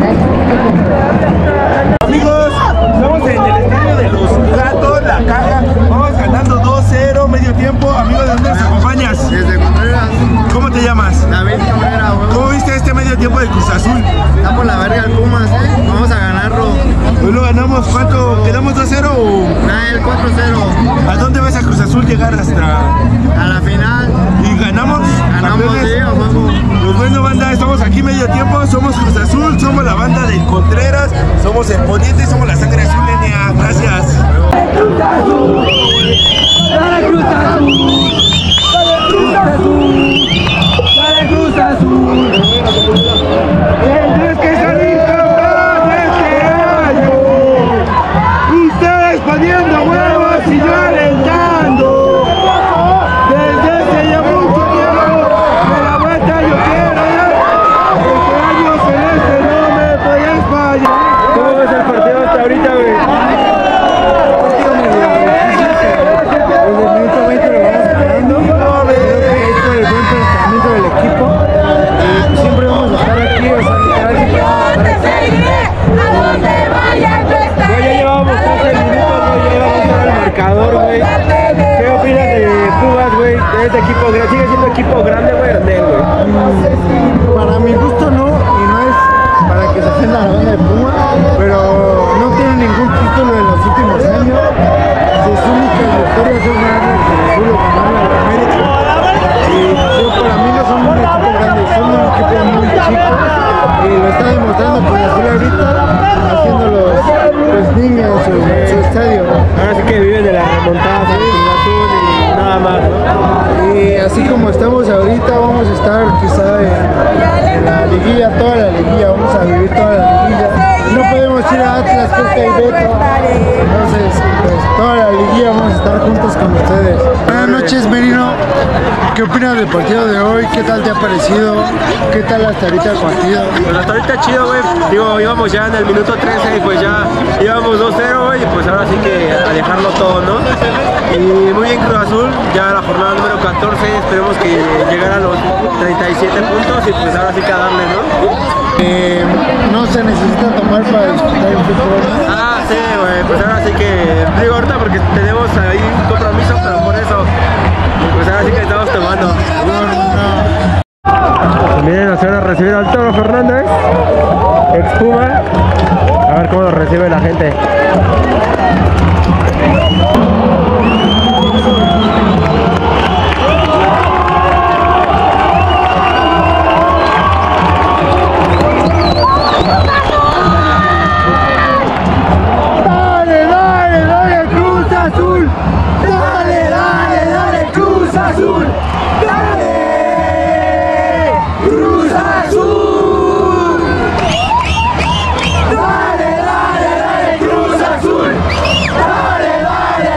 Amigos, estamos en el estadio de los Gatos, La Caja. Vamos ganando 2-0, medio tiempo. Amigos, ¿de dónde nos acompañas? Desde Contreras. ¿Cómo te llamas? David Cabrera, güey. ¿Cómo viste este medio tiempo de Cruz Azul? Está por la verga el Pumas, vamos a ganarlo. Hoy lo ganamos, ¿cuánto? ¿Quedamos 2-0 o...? Nah, el 4-0. ¿A dónde vas a Cruz Azul llegar hasta...? A la final. ¿Y ganamos? Ganamos, ¿Campeones? sí, a huevo. Pues bueno, banda, estamos aquí medio tiempo, somos Cruz Azul, somos la banda del Contreras, somos el Poniente y somos la sangre azul, NA. Gracias. ¡Dale Cruz Azul! ¡Dale Cruz Azul! ¡Dale Cruz Azul! ¡Tienes que salir campeón este año! ¡Ustedes poniendo huevos y yo alentando! Desde hace ya mucho tiempo de la vuelta yo quiero ya. Este año celeste no me podías fallar. ¿Cómo ves el partido hasta ahorita, güey? Desde el minuto 20 lo vamos ganando. Creo que es por el buen planteamiento del equipo. Siempre vamos a estar aquí, o sea, literal, ¡Te seguiré a donde vayas tú estaré! ya llevábamos 13 minutos, güey, ya íbamos a el marcador, güey. ¿Qué opinas de Pumas, güey? De este equipo, ¿sigue siendo equipo grande, güey, o no, güey? Para mi gusto no, y no es para que se ofenda la banda de Pumas, pero no tiene ningún título en los últimos años. Sus únicas victorias son ganar el Cruz Azul o ganar el América. Y yo, para mí no son un equipo grande, son un equipo muy chico. Y lo está demostrando Cruz Azul ahorita, haciendo los niños su estadio. Ahora sí que viven de la remontada de Cruz Azul y nada más, ¿no? Y así como estamos ahorita, vamos a estar quizá en la liguilla, toda la liguilla, vamos a vivir toda la liguilla. No podemos ir a Atlas, Coca y Beto. Entonces, pues toda la liguilla vamos a estar juntos con ustedes. Buenas noches, Merino. ¿Qué opinas del partido de hoy? ¿Qué tal te ha parecido? ¿Qué tal hasta ahorita el partido? Pues hasta ahorita chido, güey. Digo, íbamos ya en el minuto 13 y pues ya íbamos 2-0, güey. Y pues ahora sí que a dejarlo todo, ¿no? Y muy bien Cruz Azul, ya la jornada número 14. Esperemos que llegara a los 37 puntos y pues ahora sí que a darle, ¿no? No se necesita tomar para disfrutar el fútbol, ¿no? Ah, sí, güey. Pues ahora sí que digo ahorita porque tenemos ahí un compromiso, pero por eso, pues ahora sí que estamos tomando. Miren, nos van a recibir al Toro Fernández, ex Puma. A ver cómo lo recibe la gente. ¡Dale, dale, dale Cruz Azul! ¡Dale, dale, dale Cruz Azul! ¡Dale! ¡Cruz Azul! ¡Dale, dale, dale Cruz Azul! ¡Dale, dale,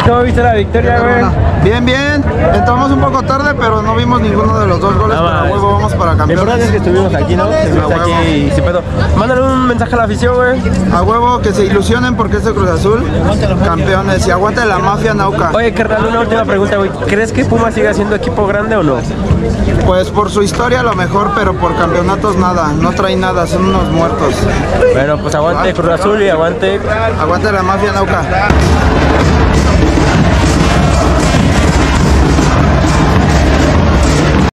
¿Cómo viste la victoria, güey? Bien, bien. Entramos un poco tarde, pero no vimos ninguno de los dos goles. Pero a huevo vamos para Lo campeones. importante es que estuvimos aquí, ¿no? Estuvimos aquí y sin pedo. Mándale un mensaje a la afición, güey. A huevo que se ilusionen porque es de Cruz Azul. Campeones. Y aguante la mafia Nauca. Oye, carnal, una última pregunta, güey. ¿Crees que Pumas siga siendo equipo grande o no? Pues por su historia a lo mejor, pero por campeonatos nada. No traen nada, son unos muertos. Bueno, pues aguante Cruz Azul y aguante. Aguante la mafia Nauca.